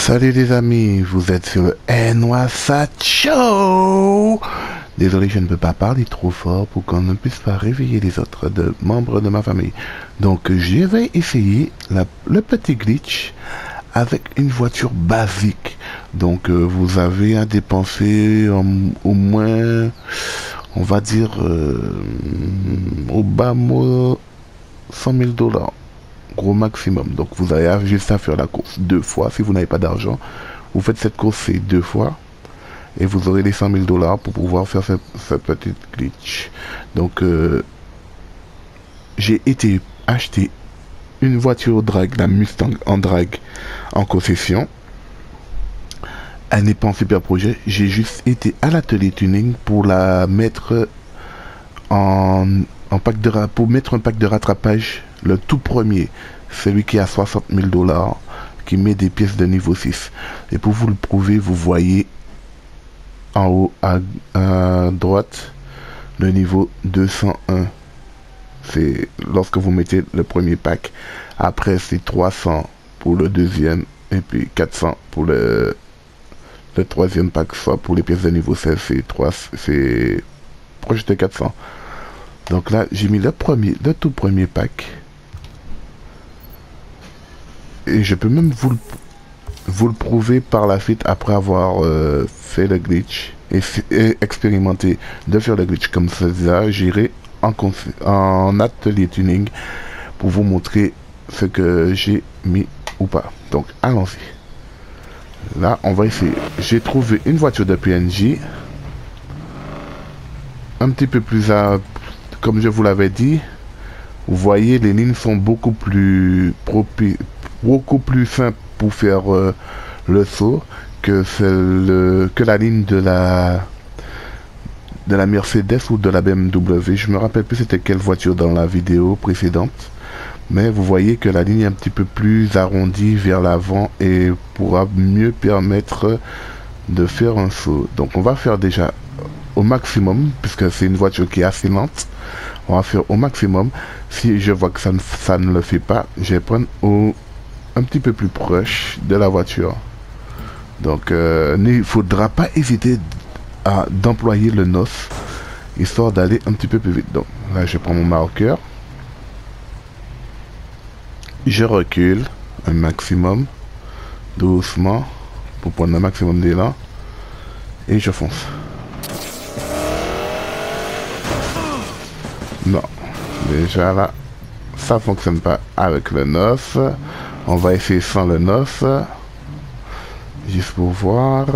Salut les amis, vous êtes sur le NWASAT Show. Désolé, je ne peux pas parler trop fort pour qu'on ne puisse pas réveiller les autres membres de ma famille. Donc, je vais essayer le petit glitch avec une voiture basique. Donc, vous avez à dépenser au moins, on va dire, au bas mot, 100 000 $. Gros maximum. Donc vous avez juste à faire la course 2 fois. Si vous n'avez pas d'argent, vous faites cette course 2 fois et vous aurez les 100 000 $ pour pouvoir faire cette petite glitch. Donc j'ai été acheter une voiture drag, la Mustang en drag en concession. Elle n'est pas en super projet. J'ai juste été à l'atelier tuning pour la mettre en pack de pour mettre un pack de rattrapage, le tout premier, celui qui a 60 000 $, qui met des pièces de niveau 6. Et pour vous le prouver, vous voyez en haut à droite le niveau 201. C'est lorsque vous mettez le premier pack. Après c'est 300 pour le deuxième et puis 400 pour le troisième pack. Soit pour les pièces de niveau 16, c'est proche de 400. Donc là, j'ai mis le tout premier pack. Et je peux même vous le prouver par la suite après avoir fait le glitch et expérimenté de faire le glitch comme ça. J'irai en atelier tuning pour vous montrer ce que j'ai mis ou pas. Donc allons-y. Là, on va essayer. J'ai trouvé une voiture de PNJ. Un petit peu plus comme je vous l'avais dit, vous voyez les lignes sont beaucoup plus simples pour faire le saut que la ligne de la Mercedes ou de la BMW. Je me rappelle plus c'était quelle voiture dans la vidéo précédente, mais vous voyez que la ligne est un petit peu plus arrondie vers l'avant et pourra mieux permettre de faire un saut. Donc on va faire déjà au maximum, puisque c'est une voiture qui est assez lente. On va faire au maximum. Si je vois que ça ne le fait pas, je vais prendre un petit peu plus proche de la voiture. Donc il ne faudra pas hésiter d'employer le NOS, histoire d'aller un petit peu plus vite. Donc là je prends mon marqueur, je recule un maximum doucement pour prendre un maximum d'élan et je fonce. Non, déjà là, ça fonctionne pas avec le NOS. On va essayer sans le NOS, juste pour voir.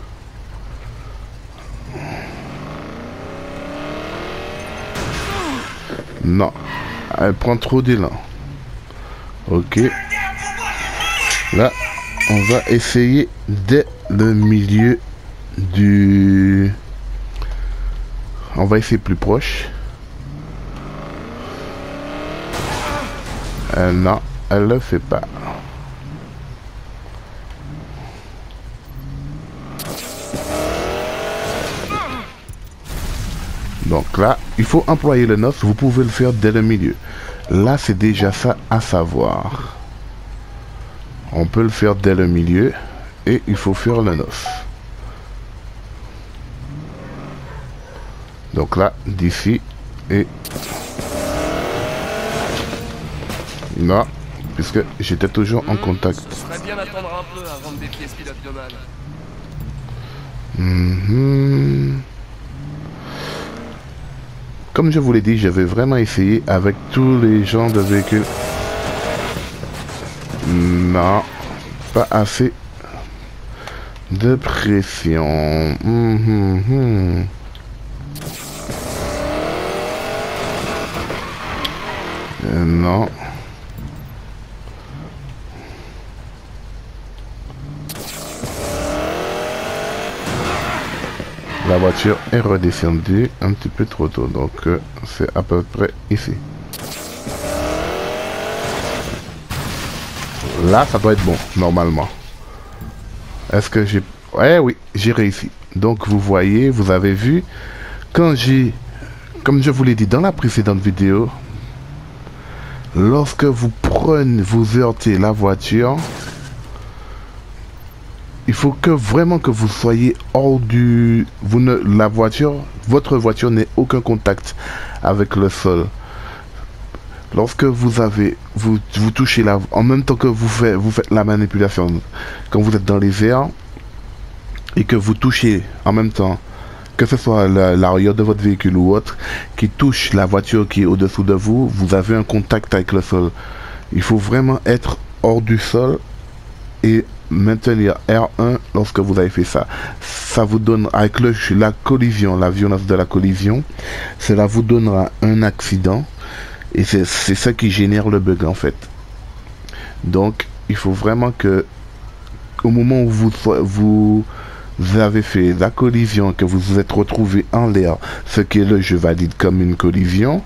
Non, elle prend trop d'élan. Ok. Là, on va essayer dès le milieu du... On va essayer plus proche. Non, elle le fait pas. Donc là, il faut employer le NOS. Vous pouvez le faire dès le milieu. Là, c'est déjà ça à savoir. On peut le faire dès le milieu et il faut faire le NOS. Donc là, d'ici et... Non, puisque j'étais toujours en contact. Ce serait bien d'attendre un peu avant de défier ce pilote de balle. Comme je vous l'ai dit, je vais vraiment essayer avec tous les genres de véhicules. Non, pas assez de pression. Non. La voiture est redescendue un petit peu trop tôt, donc c'est à peu près ici. Là, ça doit être bon, normalement. Est-ce que j'ai... Ouais, oui, j'ai réussi. Donc, vous voyez, vous avez vu, quand j'ai... Comme je vous l'ai dit dans la précédente vidéo, lorsque vous heurtez la voiture, il faut que vraiment que vous soyez hors du... votre voiture n'ait aucun contact avec le sol. Lorsque vous touchez en même temps que vous faites la manipulation, quand vous êtes dans les airs, et que vous touchez en même temps, que ce soit l'arrière de votre véhicule ou autre, qui touche la voiture qui est au-dessous de vous, vous avez un contact avec le sol. Il faut vraiment être hors du sol et maintenir R1 lorsque vous avez fait ça. Ça vous donne, avec la collision, la violence de la collision, cela vous donnera un accident. Et c'est ça qui génère le bug en fait. Donc il faut vraiment que au moment où vous avez fait la collision, que vous vous êtes retrouvé en l'air, ce que le jeu valide comme une collision,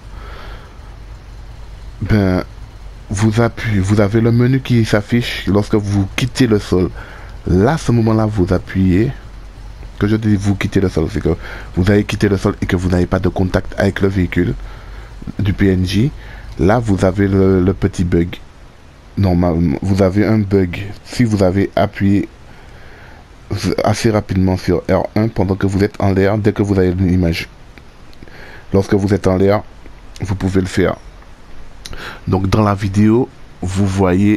ben vous avez le menu qui s'affiche lorsque vous quittez le sol. Là, à ce moment-là, vous appuyez. Que je dis vous quittez le sol, c'est que vous avez quitté le sol et que vous n'avez pas de contact avec le véhicule du PNJ. Là vous avez le petit bug. Normalement vous avez un bug si vous avez appuyé assez rapidement sur R1 pendant que vous êtes en l'air. Dès que vous avez une image, lorsque vous êtes en l'air, vous pouvez le faire. Donc dans la vidéo vous voyez,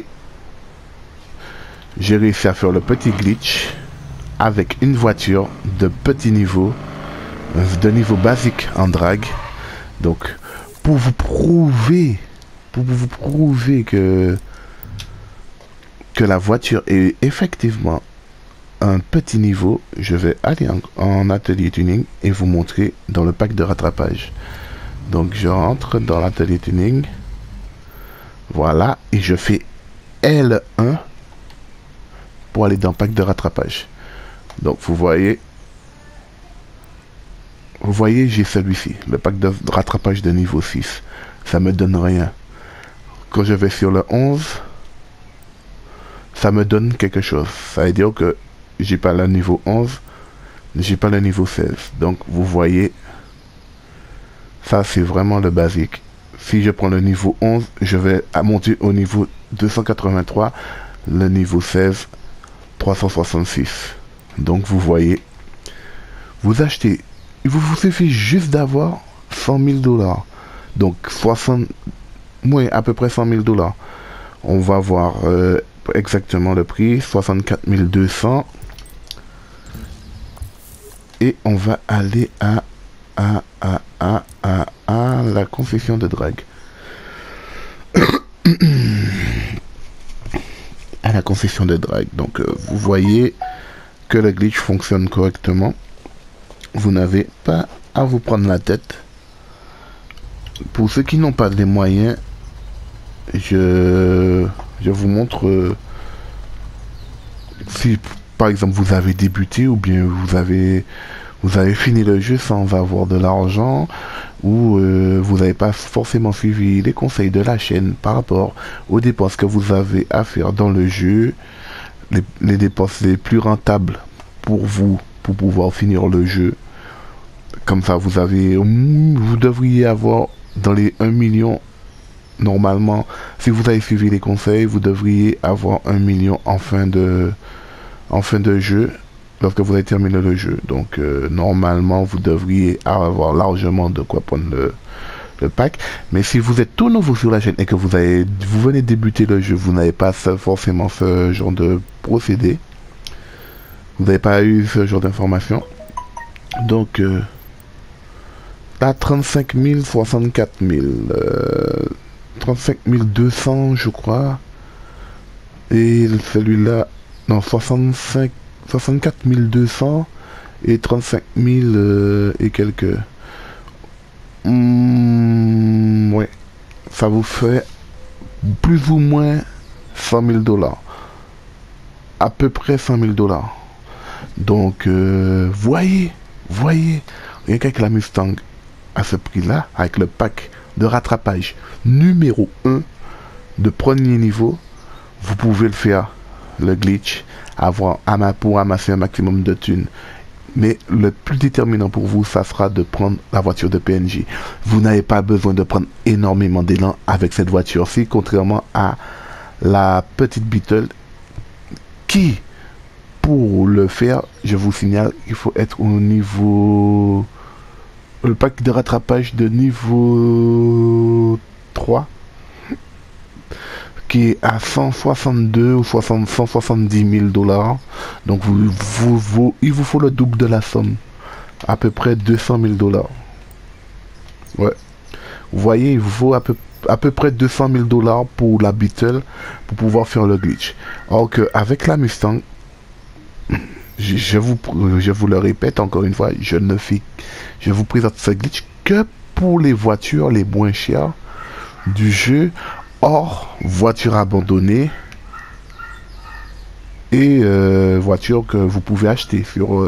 j'ai réussi à faire le petit glitch avec une voiture de petit niveau, de niveau basique en drag. Donc pour vous prouver que la voiture est effectivement un petit niveau, je vais aller en atelier tuning et vous montrer dans le pack de rattrapage. Donc je rentre dans l'atelier tuning, voilà, et je fais L1 pour aller dans le pack de rattrapage. Donc vous voyez, j'ai celui-ci, le pack de rattrapage de niveau 6. Ça me donne rien. Quand je vais sur le 11, ça me donne quelque chose. Ça veut dire que j'ai pas le niveau 11, j'ai pas le niveau 16. Donc vous voyez, ça c'est vraiment le basique. Si je prends le niveau 11, je vais monter au niveau 283, le niveau 16, 366. Donc vous voyez, vous achetez, il vous suffit juste d'avoir 100 000 $. Donc 60, moins à peu près 100 000 $. On va voir exactement le prix, 64 200. Et on va aller à la concession de drag. À la concession de drag. Donc vous voyez que le glitch fonctionne correctement. Vous n'avez pas à vous prendre la tête. Pour ceux qui n'ont pas les moyens, je vous montre si par exemple vous avez débuté ou bien vous avez fini le jeu sans avoir de l'argent, ou vous n'avez pas forcément suivi les conseils de la chaîne par rapport aux dépenses que vous avez à faire dans le jeu, les dépenses les plus rentables pour vous pour pouvoir finir le jeu. Comme ça vous devriez avoir dans les 1 million. Normalement, si vous avez suivi les conseils, vous devriez avoir 1 million en fin de jeu, lorsque vous avez terminé le jeu. Donc normalement vous devriez avoir largement de quoi prendre le pack. Mais si vous êtes tout nouveau sur la chaîne et que vous venez débuter le jeu, vous n'avez pas forcément ce genre de procédé, vous n'avez pas eu ce genre d'information. Donc là 35 000, 64 000, 35 200 je crois, et celui-là non, 64 200 et 35 000 et quelques. Ouais, ça vous fait plus ou moins 100 000 $. À peu près 100 000 $. Donc, voyez, rien qu'avec la Mustang à ce prix-là, avec le pack de rattrapage numéro 1 de premier niveau, vous pouvez le faire, le glitch, pour amasser un maximum de thunes. Mais le plus déterminant pour vous, ça sera de prendre la voiture de PNJ. Vous n'avez pas besoin de prendre énormément d'élan avec cette voiture-ci, contrairement à la petite Beetle qui, pour le faire, je vous signale qu'il faut être au niveau... Le pack de rattrapage de niveau 3, qui est à 162 ou 170 000 $. Donc il vous faut le double de la somme, à peu près 200 000 $. Ouais, vous voyez, il vous faut à peu près 200 000 $ pour la Beetle pour pouvoir faire le glitch. Alors que avec la Mustang, je vous le répète encore une fois, je vous présente ce glitch que pour les voitures les moins chères du jeu, hors voitures abandonnées et voitures que vous pouvez acheter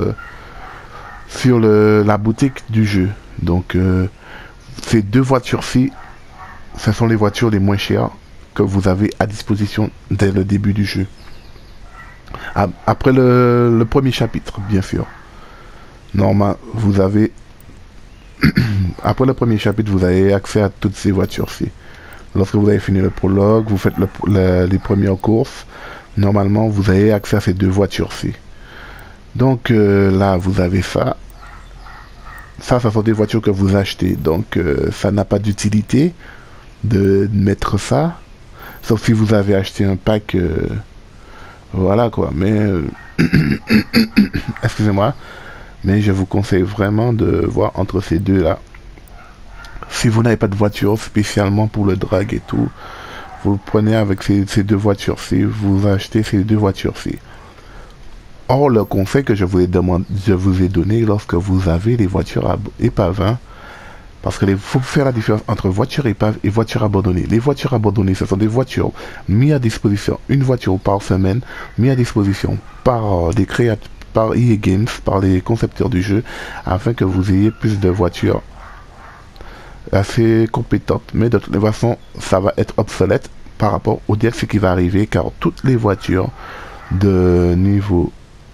sur la boutique du jeu. Donc ces deux voitures-ci, ce sont les voitures les moins chères que vous avez à disposition dès le début du jeu. Après le premier chapitre, bien sûr. Normal, vous avez... Après le premier chapitre, vous avez accès à toutes ces voitures-ci. Lorsque vous avez fini le prologue, vous faites les premières courses. Normalement, vous avez accès à ces deux voitures-ci. Donc là, vous avez ça. Ça sont des voitures que vous achetez. Donc ça n'a pas d'utilité de mettre ça. Sauf si vous avez acheté un pack... voilà quoi, mais excusez-moi, mais je vous conseille vraiment de voir entre ces deux là. Si vous n'avez pas de voiture spécialement pour le drag et tout, vous le prenez avec ces deux voitures-ci, vous achetez ces deux voitures-ci. Or, le conseil que je vous ai donné lorsque vous avez les voitures épaves, hein, parce qu'il faut faire la différence entre voiture épave et voiture abandonnée. Les voitures abandonnées, ce sont des voitures mises à disposition, une voiture par semaine, mises à disposition par des créateurs, par EA Games, par les concepteurs du jeu, afin que vous ayez plus de voitures assez compétentes. Mais de toute façon, ça va être obsolète par rapport au DLC qui va arriver, car toutes les voitures de niveau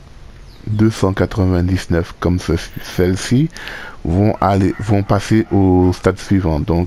299 comme celle-ci vont passer au stade suivant. Donc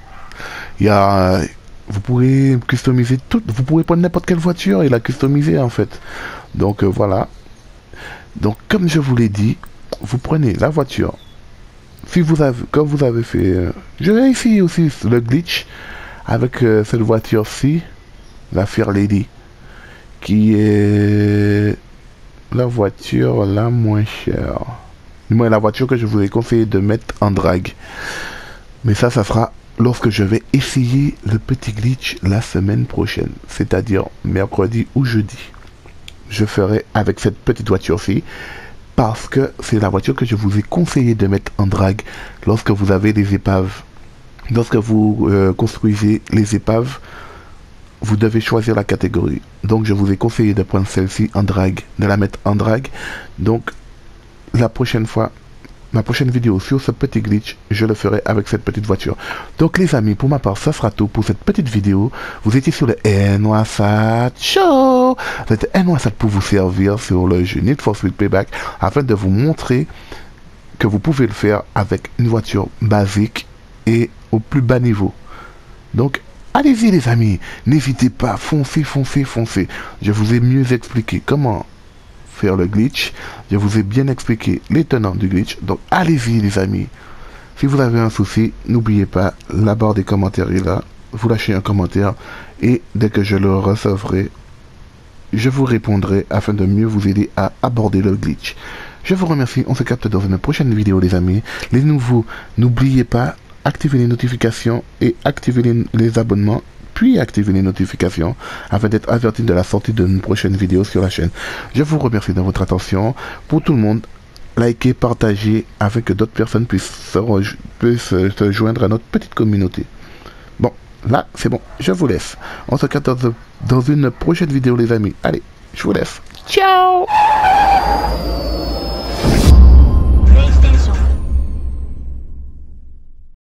vous pourrez customiser vous pourrez prendre n'importe quelle voiture et la customiser en fait. Donc voilà. Donc comme je vous l'ai dit, vous prenez la voiture. Si vous avez, comme vous avez fait, je vais essayer aussi le glitch avec cette voiture-ci, la Fair Lady, qui est la voiture la moins chère. Moi, la voiture que je vous ai conseillé de mettre en drag. Mais ça sera lorsque je vais essayer le petit glitch la semaine prochaine. C'est-à-dire mercredi ou jeudi. Je ferai avec cette petite voiture-ci. Parce que c'est la voiture que je vous ai conseillé de mettre en drag lorsque vous avez des épaves. Lorsque vous construisez les épaves, vous devez choisir la catégorie. Donc je vous ai conseillé de prendre celle-ci en drag, de la mettre en drag. Donc la prochaine fois, ma prochaine vidéo sur ce petit glitch, je le ferai avec cette petite voiture. Donc les amis, pour ma part, ça sera tout pour cette petite vidéo. Vous étiez sur le NOASAT Show. C'était NOASAT pour vous servir sur le jeu Need for Speed Payback, afin de vous montrer que vous pouvez le faire avec une voiture basique et au plus bas niveau. Donc allez-y les amis, n'hésitez pas, foncez, foncez, foncez. Je vous ai mieux expliqué comment faire le glitch. Je vous ai bien expliqué les tenants du glitch. Donc allez-y les amis. Si vous avez un souci, n'oubliez pas, la barre des commentaires est là. Vous lâchez un commentaire et dès que je le recevrai, je vous répondrai afin de mieux vous aider à aborder le glitch. Je vous remercie. On se capte dans une prochaine vidéo les amis. Les nouveaux, n'oubliez pas, activez les notifications et activez les abonnements, puis activez les notifications afin d'être averti de la sortie d'une prochaine vidéo sur la chaîne. Je vous remercie de votre attention. Pour tout le monde, likez, partagez afin que d'autres personnes puissent se joindre à notre petite communauté. Bon, là, c'est bon, je vous laisse. On se capte dans une prochaine vidéo les amis. Allez, je vous laisse. Ciao!